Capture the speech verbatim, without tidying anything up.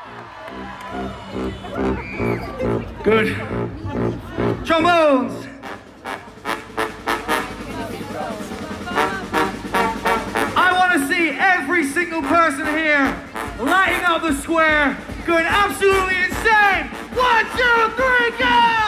Good. Trombones. I want to see every single person here lighting up the square, going absolutely insane. One, two, three, go!